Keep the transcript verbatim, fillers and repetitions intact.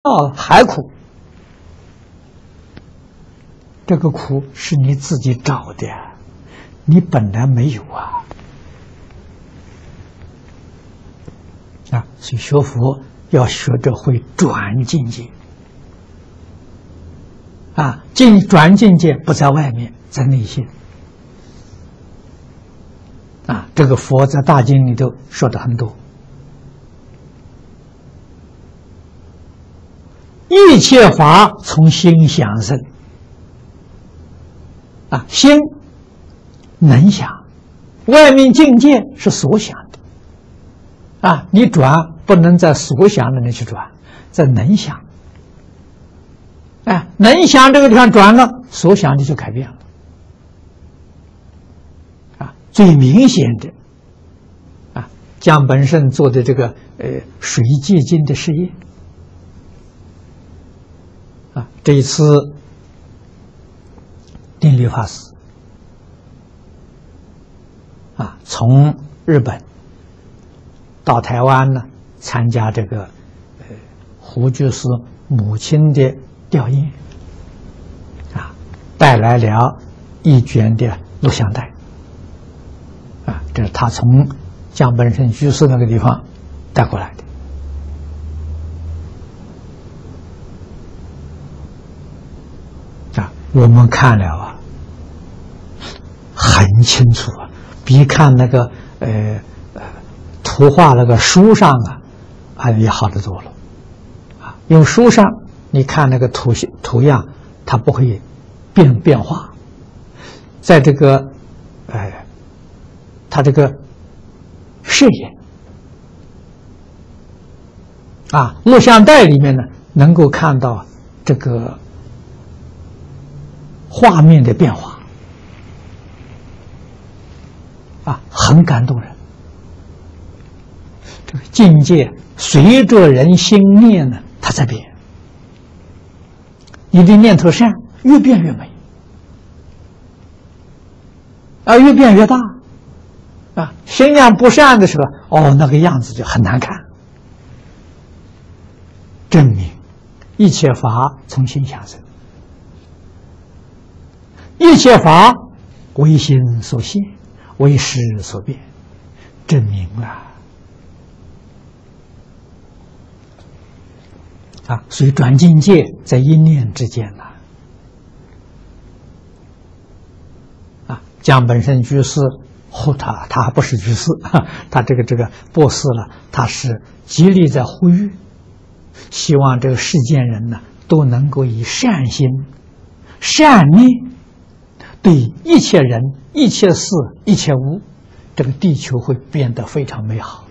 哦，还苦，这个苦是你自己找的，你本来没有啊。啊，所以学佛要学着会转境界。啊，进转境界不在外面，在内心。啊，这个佛在大经里头说的很多。一切法从心想生。啊，心能想，外面境界是所想的。啊，你转不能在所想那里去转，在能想。哎，能想这个地方转了，所想的就改变了。啊，最明显的，啊，江本胜做的这个呃水界经的事业。啊，这一次定力法师啊，从日本到台湾呢，参加这个呃胡居士母亲的吊唁，啊，带来了一卷的录像带，啊，这是他从江本胜居士那个地方带过来的。我们看了啊，很清楚啊，比看那个呃图画那个书上啊，啊也好得多了，啊，用书上你看那个图图样，它不会变变化，在这个呃，它这个视野啊，录像带里面呢，能够看到这个画面的变化，啊，很感动人。这个境界随着人心念呢，它在变。你的念头善，越变越美，啊，越变越大，啊，心念不善的时候，哦，那个样子就很难看。证明一切法从心想生。一切法为心所现，为识所变，证明了啊！所以转境界在一念之间呐。啊，江本胜居士呼他，他还不是居士，他这个这个博士了，他是极力在呼吁，希望这个世间人呢都能够以善心、善念。对一切人、一切事、一切物，这个地球会变得非常美好。